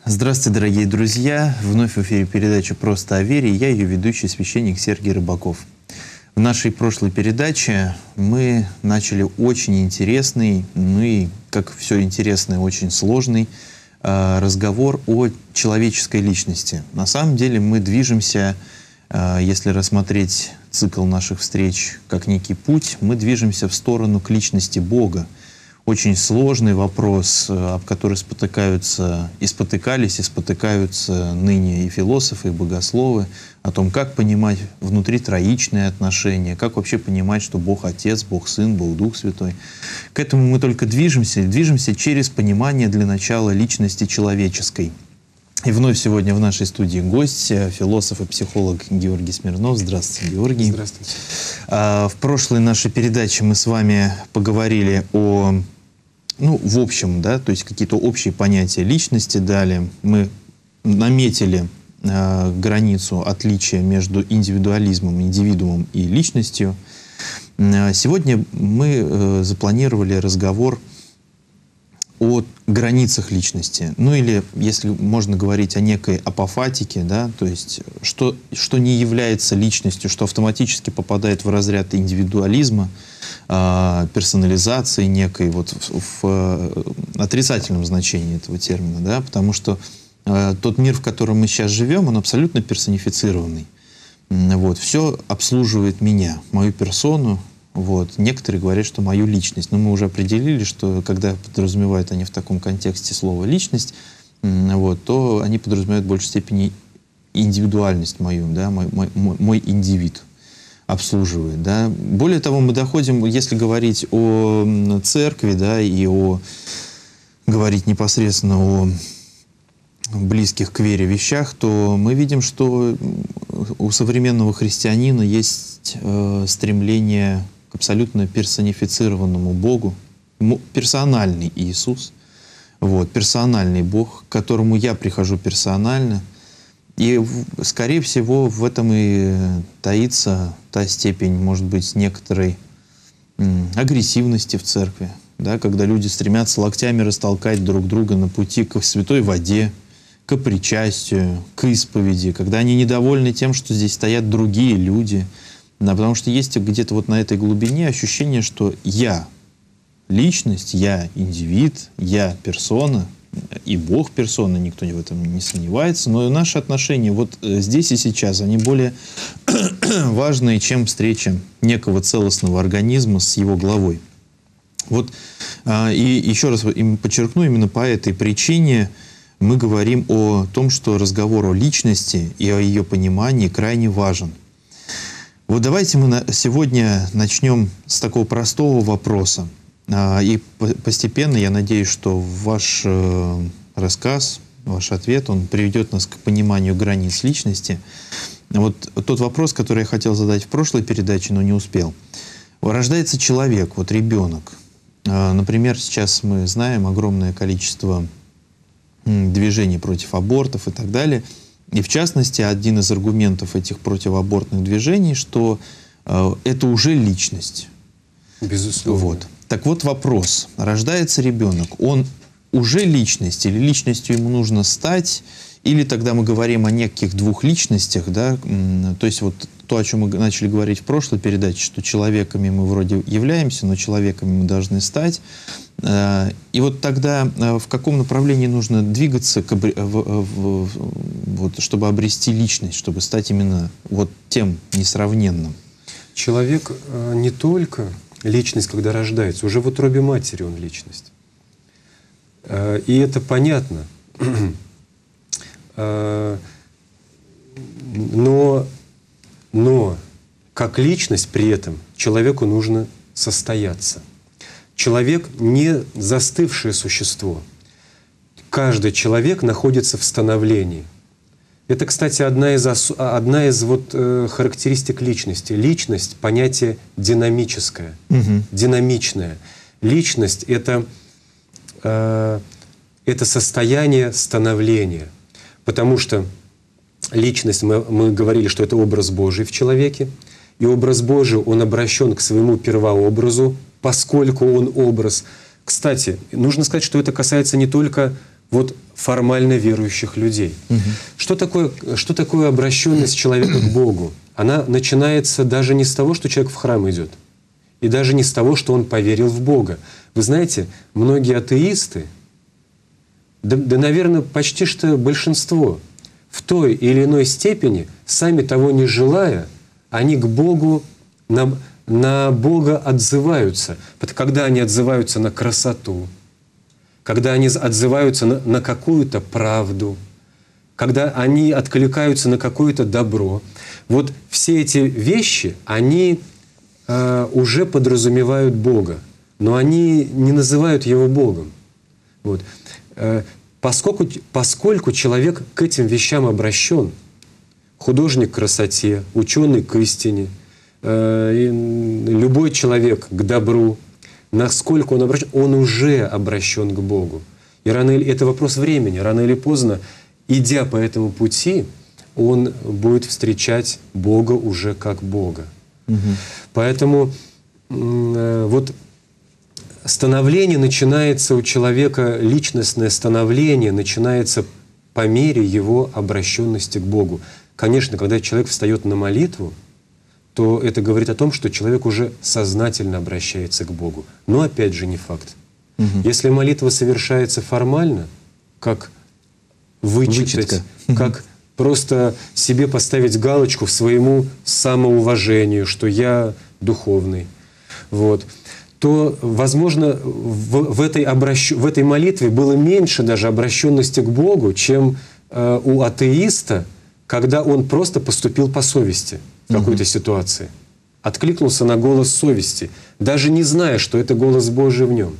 Здравствуйте, дорогие друзья! Вновь в эфире передача «Просто о вере». Я ее ведущий, священник Сергий Рыбаков. В нашей прошлой передаче мы начали очень интересный, ну и, как все интересное, очень сложный разговор о человеческой личности. На самом деле мы движемся, если рассмотреть цикл наших встреч как некий путь, мы движемся в сторону к личности Бога. Очень сложный вопрос, об который спотыкаются и спотыкаются ныне и философы, и богословы, о том, как понимать внутри троичные отношения, как вообще понимать, что Бог Отец, Бог Сын, Бог Дух Святой. К этому мы только движемся через понимание для начала личности человеческой. И вновь сегодня в нашей студии гость, философ и психолог Георгий Смирнов. Здравствуйте, Георгий. Здравствуйте. В прошлой нашей передаче мы с вами поговорили о, в общем, да, то есть какие-то общие понятия личности дали. Мы наметили границу отличия между индивидуализмом, индивидуумом и личностью. Сегодня мы запланировали разговор о границах личности. Ну или, если можно говорить о некой апофатике, да, то есть что не является личностью, что автоматически попадает в разряд индивидуализма, персонализации некой, вот в отрицательном значении этого термина, да, потому что тот мир, в котором мы сейчас живем, он абсолютно персонифицированный. Вот, все обслуживает меня, мою персону. Вот. Некоторые говорят, что мою личность. Но мы уже определили, что когда подразумевают они в таком контексте слово «личность», вот, то они подразумевают в большей степени индивидуальность мою, да, мой индивид обслуживает. Да. Более того, мы доходим, если говорить о церкви, да, и говорить непосредственно о близких к вере вещах, то мы видим, что у современного христианина есть стремление к абсолютно персонифицированному Богу, персональный Иисус, вот, персональный Бог, к которому я прихожу персонально. И, скорее всего, в этом и таится та степень, может быть, некоторой агрессивности в церкви, да, когда люди стремятся локтями растолкать друг друга на пути к святой воде, к причастию, к исповеди, когда они недовольны тем, что здесь стоят другие люди. Да, потому что есть где-то вот на этой глубине ощущение, что я личность, я индивид, я персона, и Бог персона, никто в этом не сомневается, но наши отношения вот здесь и сейчас, они более важные, чем встреча некого целостного организма с его главой. Вот, и еще раз подчеркну, именно по этой причине мы говорим о том, что разговор о личности и о ее понимании крайне важен. Вот давайте мы сегодня начнем с такого простого вопроса. И постепенно, я надеюсь, что ваш рассказ, ваш ответ, он приведет нас к пониманию границ личности. Вот тот вопрос, который я хотел задать в прошлой передаче, но не успел. Рождается человек, вот ребенок. Например, сейчас мы знаем огромное количество движений против абортов и так далее. И в частности, один из аргументов этих противоабортных движений, что это уже личность. Безусловно. Вот. Так вот вопрос. Рождается ребенок, он уже личность или личностью ему нужно стать? Или тогда мы говорим о неких двух личностях, да? То есть вот то, о чем мы начали говорить в прошлой передаче, что человеками мы вроде являемся, но человеками мы должны стать. И вот тогда в каком направлении нужно двигаться, вот, чтобы обрести личность, чтобы стать именно вот тем несравненным? Человек не только личность, когда рождается, уже в утробе матери он личность. И это понятно. Но как личность при этом человеку нужно состояться. Человек не застывшее существо. Каждый человек находится в становлении. Это, кстати, одна из характеристик личности. Личность — понятие динамическое, динамичное. Личность — это состояние становления. Потому что личность, мы говорили, что это образ Божий в человеке. И образ Божий, он обращен к своему первообразу, поскольку он образ. Кстати, нужно сказать, что это касается не только вот формально верующих людей. Что такое обращенность человека к Богу? Она начинается даже не с того, что человек в храм идет, и даже не с того, что он поверил в Бога. Вы знаете, многие атеисты, да, наверное, почти что большинство, в той или иной степени, сами того не желая, они к Богу, на Бога отзываются. Когда они отзываются на красоту, когда они отзываются на какую-то правду, когда они откликаются на какое-то добро. Вот все эти вещи, они уже подразумевают Бога, но они не называют Его Богом. Вот. Поскольку человек к этим вещам обращен, художник к красоте, ученый к истине, любой человек к добру, насколько он обращен, он уже обращен к Богу. И это вопрос времени. Рано или поздно, идя по этому пути, он будет встречать Бога уже как Бога. Поэтому вот становление начинается у человека, личностное становление начинается по мере его обращенности к Богу. Конечно, когда человек встает на молитву, то это говорит о том, что человек уже сознательно обращается к Богу. Но опять же не факт. Если молитва совершается формально, как вычитать, как просто себе поставить галочку к своему самоуважению, что я духовный, вот, то, возможно, в этой молитве было меньше даже обращенности к Богу, чем у атеиста, когда он просто поступил по совести в какой-то ситуации, откликнулся на голос совести, даже не зная, что это голос Божий в нем.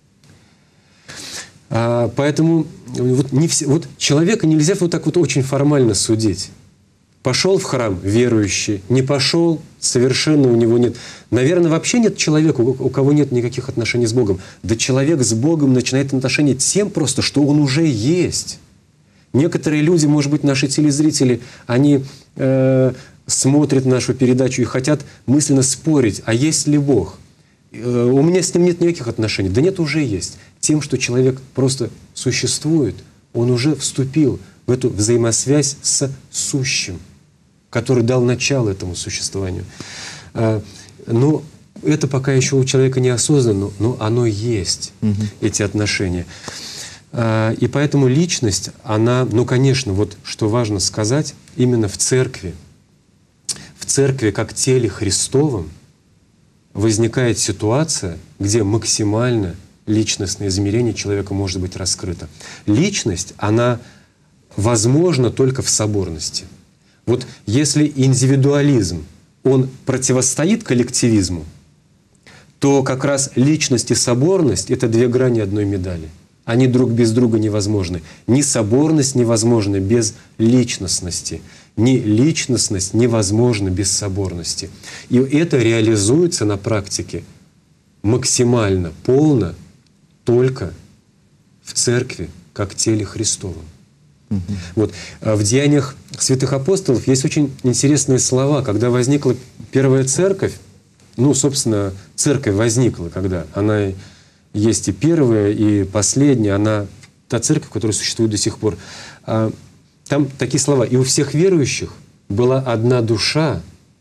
Поэтому вот человека нельзя вот так вот очень формально судить. Пошел в храм верующий, не пошел, совершенно у него нет. Наверное, вообще нет человека, у кого нет никаких отношений с Богом. Да человек с Богом начинает отношения тем просто, что он уже есть. Некоторые люди, может быть, наши телезрители, они смотрят нашу передачу и хотят мысленно спорить, а есть ли Бог? У меня с ним нет никаких отношений. Да нет, уже есть. Тем, что человек просто существует, он уже вступил в эту взаимосвязь с сущим, который дал начало этому существованию. Но это пока еще у человека неосознанно, но оно есть, эти отношения. И поэтому личность, она, ну, конечно, вот что важно сказать, именно в церкви как теле Христовом возникает ситуация, где максимально личностное измерение человека может быть раскрыто. Личность, она возможна только в соборности. Вот если индивидуализм, он противостоит коллективизму, то как раз личность и соборность — это две грани одной медали. Они друг без друга невозможны. Ни соборность невозможна без личностности, ни личностность невозможна без соборности. И это реализуется на практике максимально, полно только в церкви, как теле Христовом. Вот. В Деяниях святых апостолов есть очень интересные слова. Когда возникла первая церковь, ну, собственно, церковь возникла, когда она есть и первая, и последняя, она та церковь, которая существует до сих пор. Там такие слова: «И у всех верующих была одна душа,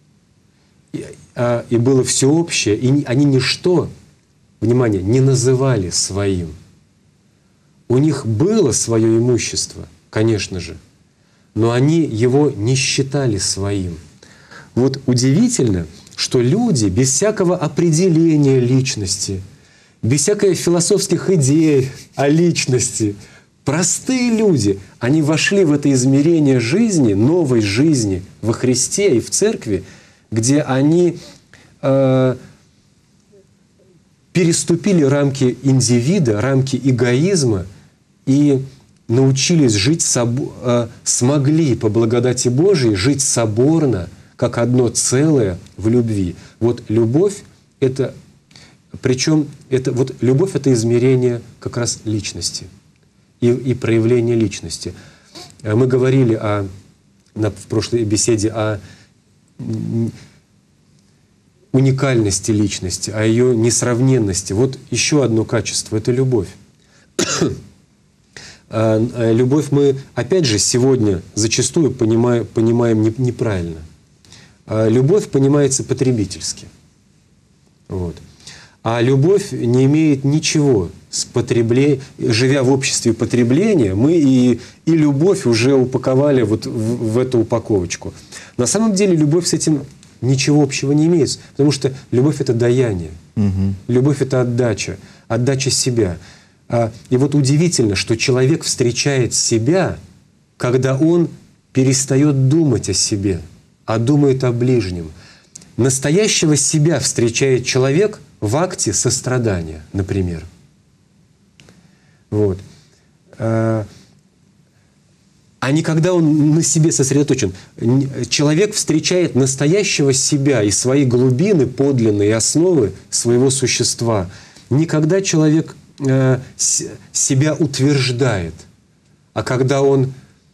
и было всеобщее, и они ничто, внимание, не называли своим». У них было свое имущество, конечно же, но они его не считали своим. Вот удивительно, что люди без всякого определения личности, без всяких философских идей о личности, простые люди, они вошли в это измерение жизни, новой жизни во Христе и в Церкви, где они переступили рамки индивида, рамки эгоизма и научились жить, смогли по благодати Божией жить соборно, как одно целое в любви. Вот любовь — это, причем вот любовь — это измерение как раз личности и проявление личности. Мы говорили в прошлой беседе о уникальности личности, о ее несравненности. Вот еще одно качество — это любовь. любовь мы, опять же, сегодня зачастую понимаем неправильно. Любовь понимается потребительски. Вот. А любовь не имеет ничего с потреблением. Живя в обществе потребления, мы и любовь уже упаковали вот в эту упаковочку. На самом деле любовь с этим ничего общего не имеет, потому что любовь — это даяние. Любовь — это отдача себя. И вот удивительно, что человек встречает себя, когда он перестает думать о себе, а думает о ближнем. Настоящего себя встречает человек в акте сострадания, например. Вот. А не когда он на себе сосредоточен. Человек встречает настоящего себя и свои глубины, подлинные основы своего существа. Не когда человек себя утверждает, а когда он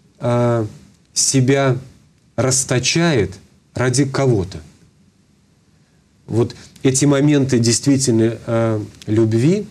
себя расточает ради кого-то. Вот эти моменты действительно любви,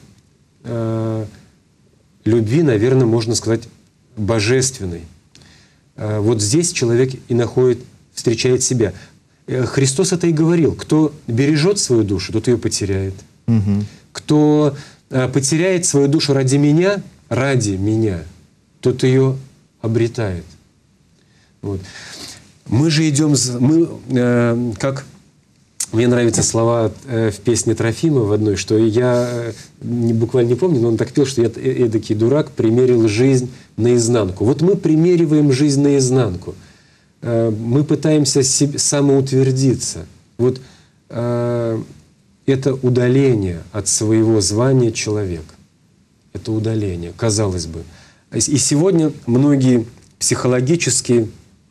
наверное, можно сказать, божественной. Вот здесь человек и встречает себя. Христос это и говорил: кто бережет свою душу, тот ее потеряет. Кто потеряет свою душу ради меня, тот ее обретает. Вот. Мы же идем, как мне нравятся слова в песне Трофима в одной, что я буквально не помню, но он так пел, что я эдакий дурак примерил жизнь наизнанку. Вот мы примериваем жизнь наизнанку. Мы пытаемся самоутвердиться. Вот это удаление от своего звания человека. Это удаление, казалось бы. И сегодня многие психологические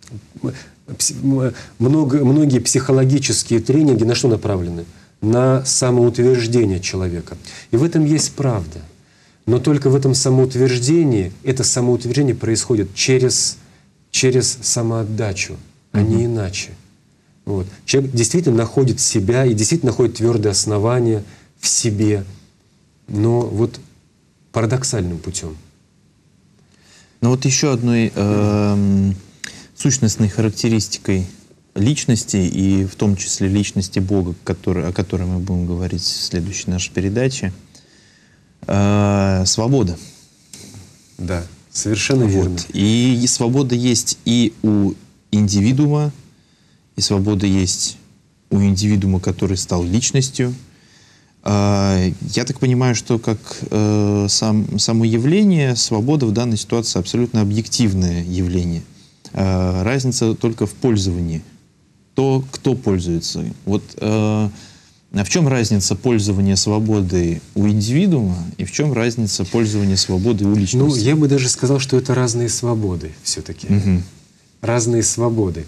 тренинги на что направлены? На самоутверждение человека. И в этом есть правда. Но только в этом самоутверждении, это самоутверждение происходит через самоотдачу, а не иначе. Вот. Человек действительно находит себя и действительно находит твердые основания в себе, но вот парадоксальным путем. Но вот еще одной сущностной характеристикой личности, и в том числе личности Бога, о которой мы будем говорить в следующей нашей передаче, свобода. Да, совершенно верно. Вот. И свобода есть и у индивидуума, и свобода есть у индивидуума, который стал личностью. Я так понимаю, что как само явление, свобода в данной ситуации абсолютно объективное явление. Разница только в пользовании. То, кто пользуется. Вот в чем разница пользования свободой у индивидуума и в чем разница пользования свободой у личности? Ну, я бы даже сказал, что это разные свободы все-таки. Разные свободы.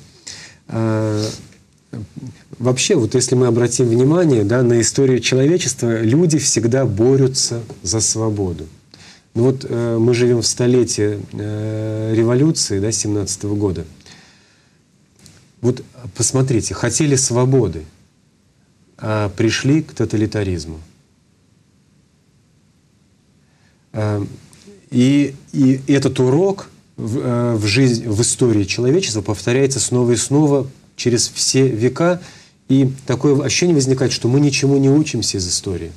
Вообще, вот если мы обратим внимание, да, на историю человечества, люди всегда борются за свободу. Ну вот мы живем в столетие революции, да, 17-го года. Вот посмотрите, хотели свободы, а пришли к тоталитаризму. И этот урок в истории человечества повторяется снова и снова через все века, и такое ощущение возникает, что мы ничему не учимся из истории.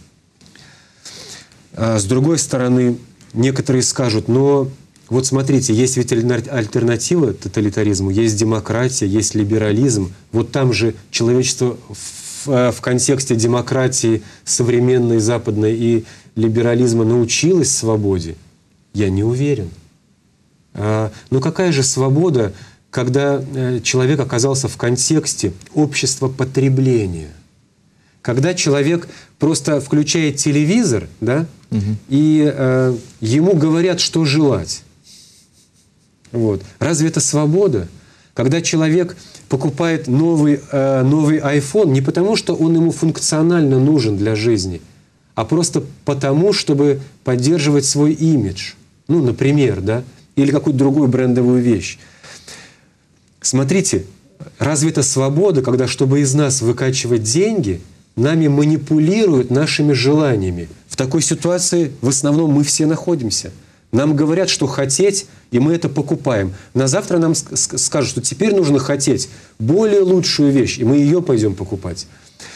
С другой стороны, некоторые скажут: но вот смотрите, есть ведь альтернатива тоталитаризму, есть демократия, есть либерализм. Вот там же человечество в контексте демократии современной, западной и либерализма научилось свободе. Я не уверен. Но какая же свобода, когда человек оказался в контексте общества потребления? Когда человек просто включает телевизор, да, и ему говорят, что желать. Вот. Разве это свобода? Когда человек покупает новый iPhone не потому, что он ему функционально нужен для жизни, а просто потому, чтобы поддерживать свой имидж. Ну, например, да, или какую-то другую брендовую вещь. Смотрите, разве это свобода, когда, чтобы из нас выкачивать деньги, нами манипулируют нашими желаниями? В такой ситуации в основном мы все находимся. Нам говорят, что хотеть, и мы это покупаем. На завтра нам скажут, что теперь нужно хотеть более лучшую вещь, и мы ее пойдем покупать.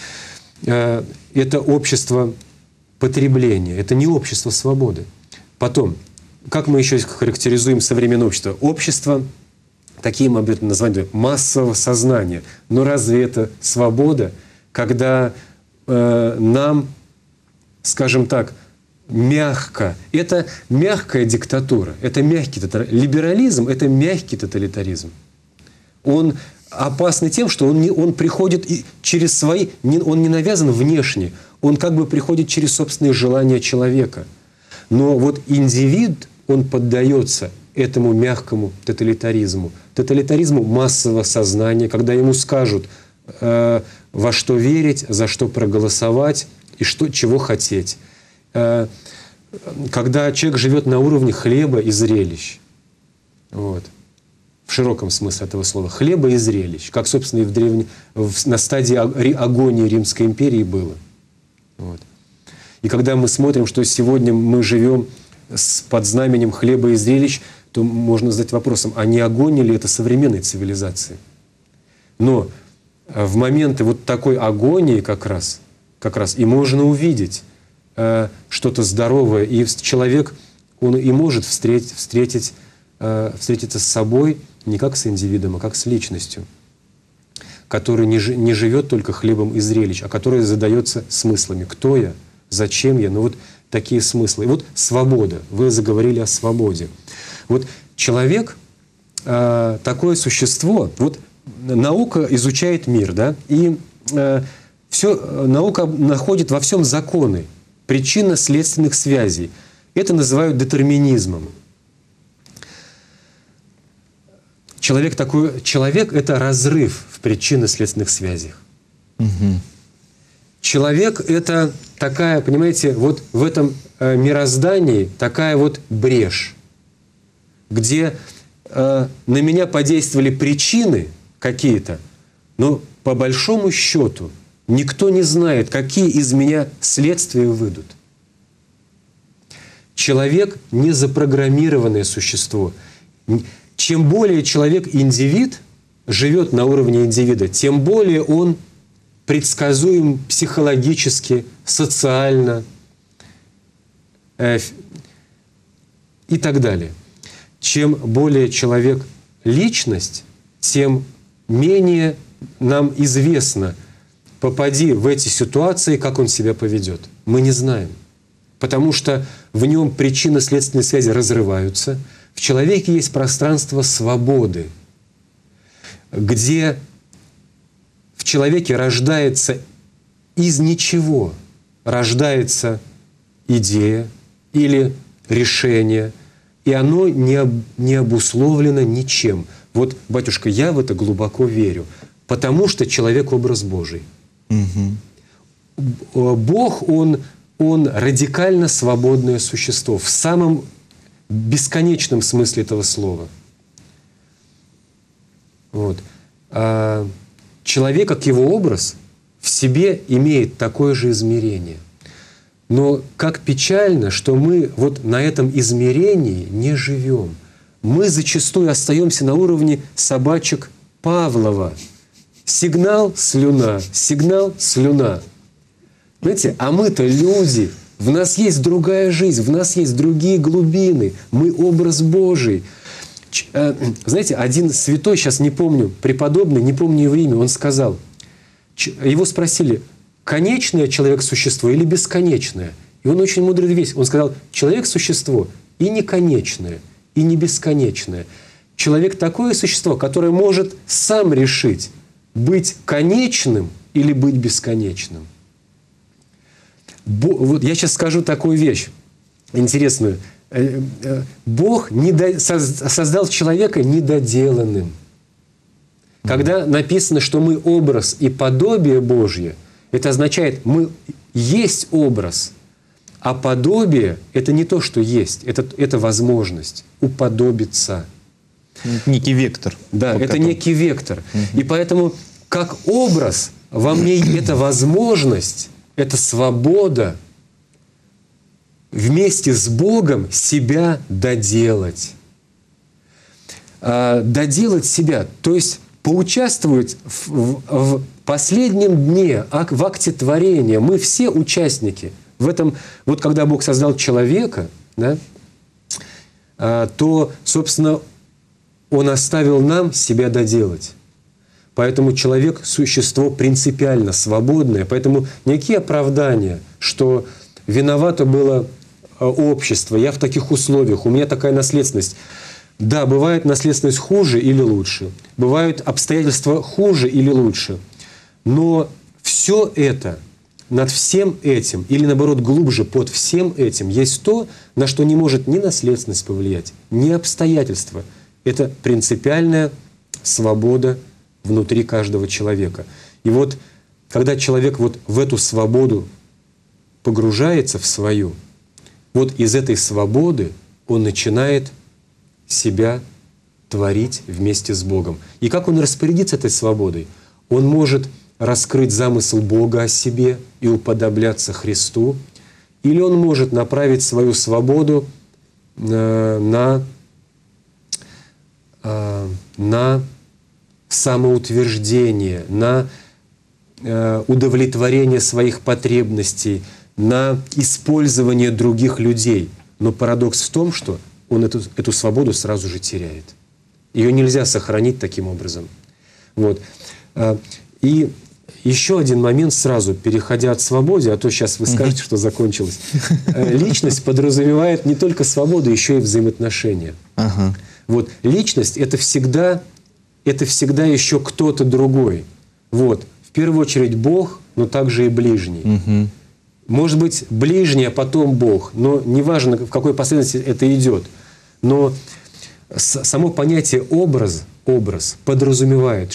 Это общество потребления, это не общество свободы. Потом, как мы еще характеризуем современное общество? Общество, такие мы об назвать, массового сознания. Но разве это свобода, когда нам, скажем так, мягко, это мягкая диктатура, это мягкий тоталитаризм. Либерализм – это мягкий тоталитаризм. Он опасный тем, что он приходит через свои, он не навязан внешне, он как бы приходит через собственные желания человека. Но вот индивид, он поддается этому мягкому тоталитаризму, тоталитаризму массового сознания, когда ему скажут, во что верить, за что проголосовать и чего хотеть. Когда человек живет на уровне хлеба и зрелищ. Вот. В широком смысле этого слова. Хлеба и зрелищ. Как, собственно, и на стадии агонии Римской империи было. Вот. И когда мы смотрим, что сегодня мы живем под знаменем хлеба и зрелищ, то можно задать вопросом, а не агония ли это современной цивилизации? Но в моменты вот такой агонии как раз и можно увидеть что-то здоровое. И человек, он и может встретиться с собой не как с индивидом, а как с личностью, который не живет только хлебом и зрелищ, а который задается смыслами. Кто я? Зачем я? Ну вот такие смыслы. И вот свобода. Вы заговорили о свободе. Вот человек такое существо. Вот наука изучает мир, да, и наука находит во всем законы, причинно-следственных связей. Это называют детерминизмом. Человек – это разрыв в причинно-следственных связях. Угу. Человек – это такая, понимаете, вот в этом мироздании такая вот брешь, где на меня подействовали причины какие-то, но по большому счету никто не знает, какие из меня следствия выйдут. Человек – не запрограммированное существо. Чем более человек индивид, живет на уровне индивида, тем более он предсказуем психологически, социально и так далее. Чем более человек личность, тем менее нам известно, попади в эти ситуации, как он себя поведет. Мы не знаем. Потому что в нем причинно-следственные связи разрываются. В человеке есть пространство свободы, где в человеке рождается из ничего, рождается идея или решение, и оно не обусловлено ничем. Вот, батюшка, я в это глубоко верю, потому что человек — образ Божий. Угу. Бог, он радикально свободное существо в самом бесконечном смысле этого слова. Вот. А человек, как его образ, в себе имеет такое же измерение. Но как печально, что мы вот на этом измерении не живем. Мы зачастую остаемся на уровне собачек Павлова. Сигнал — слюна, сигнал — слюна. Знаете, а мы-то люди, в нас есть другая жизнь, в нас есть другие глубины, мы образ Божий. Знаете, один святой, сейчас не помню, преподобный, не помню его имя, он сказал, его спросили, конечное человек-существо или бесконечное? И он очень мудрый вещь. Он сказал, человек-существо и не конечное, и не бесконечное. Человек — такое существо, которое может сам решить, быть конечным или быть бесконечным. Вот я сейчас скажу такую вещь интересную. Бог создал человека недоделанным. Когда написано, что мы образ и подобие Божье, это означает, мы есть образ, а подобие — это не то, что есть, это возможность уподобиться. Некий вектор. Да, это некий вектор. И поэтому, как образ, во мне эта возможность, эта свобода вместе с Богом себя доделать. Доделать себя, то есть поучаствовать в последнем дне, в акте творения. Мы все участники. В этом, вот когда Бог создал человека, да, то, собственно, Он оставил нам себя доделать. Поэтому человек – существо принципиально свободное. Поэтому никакие оправдания, что виновато было общество, я в таких условиях, у меня такая наследственность. Да, бывает наследственность хуже или лучше. Бывают обстоятельства хуже или лучше. Но все это, над всем этим, или наоборот глубже под всем этим, есть то, на что не может ни наследственность повлиять, ни обстоятельства. Это принципиальная свобода внутри каждого человека. И вот, когда человек вот в эту свободу погружается в свою, вот из этой свободы он начинает себя творить вместе с Богом. И как он распорядится этой свободой? Он может раскрыть замысел Бога о себе и уподобляться Христу, или он может направить свою свободу на самоутверждение, на удовлетворение своих потребностей, на использование других людей. Но парадокс в том, что он эту свободу сразу же теряет. Ее нельзя сохранить таким образом. Вот. И еще один момент сразу, переходя от свободы, а то сейчас вы скажете, что закончилось. Личность подразумевает не только свободу, еще и взаимоотношения. Вот. Личность — это всегда еще кто-то другой. Вот. В первую очередь Бог, но также и ближний. Может быть, ближний, а потом Бог. Но неважно, в какой последовательности это идет. Но само понятие образ подразумевает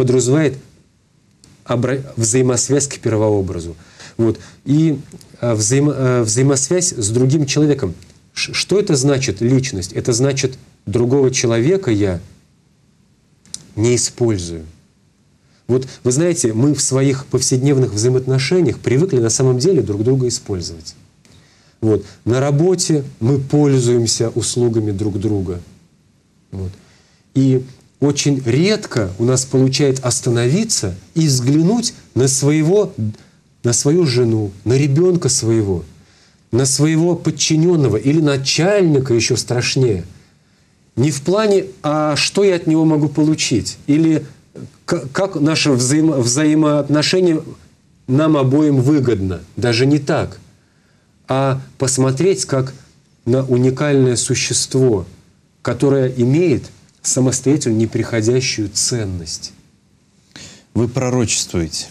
взаимосвязь к первообразу. Вот. И взаимосвязь с другим человеком. Что это значит личность? Это значит, другого человека я не использую. Вот вы знаете, мы в своих повседневных взаимоотношениях привыкли на самом деле друг друга использовать. Вот. На работе мы пользуемся услугами друг друга. Вот. И очень редко у нас получается остановиться и взглянуть на свою жену, на ребенка своего, на своего подчиненного или начальника, еще страшнее. Не в плане, а что я от него могу получить, или как наше взаимоотношение нам обоим выгодно. Даже не так. А посмотреть как на уникальное существо, которое имеет самостоятельно неприходящую ценность. Вы пророчествуете.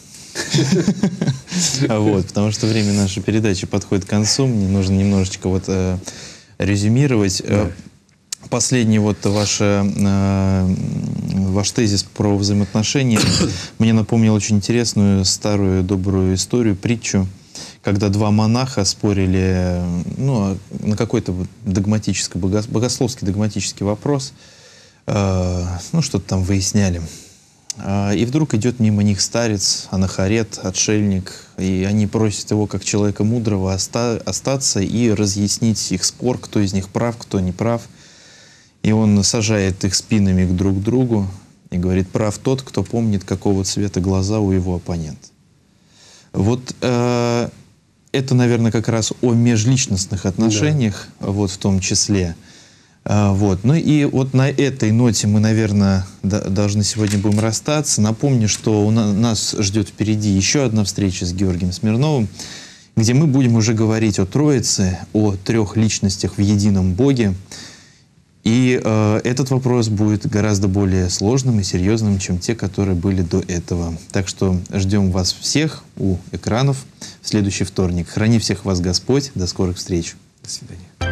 Потому что время нашей передачи подходит к концу. Мне нужно немножечко резюмировать. Последний ваш тезис про взаимоотношения мне напомнил очень интересную старую добрую историю, притчу, когда два монаха спорили на какой-то богословский догматический вопрос, что-то там выясняли. И вдруг идет мимо них старец, анахарет, отшельник, и они просят его, как человека мудрого, остаться и разъяснить их спор, кто из них прав, кто не прав. И он сажает их спинами друг к другу и говорит: прав тот, кто помнит, какого цвета глаза у его оппонента. Вот это, наверное, как раз о межличностных отношениях, в том числе. Ну и вот на этой ноте мы, наверное, должны сегодня будем расстаться. Напомню, что нас ждет впереди еще одна встреча с Георгием Смирновым, где мы будем уже говорить о Троице, о трех личностях в едином Боге. И этот вопрос будет гораздо более сложным и серьезным, чем те, которые были до этого. Так что ждем вас всех у экранов в следующий вторник. Храни всех вас Господь. До скорых встреч. До свидания.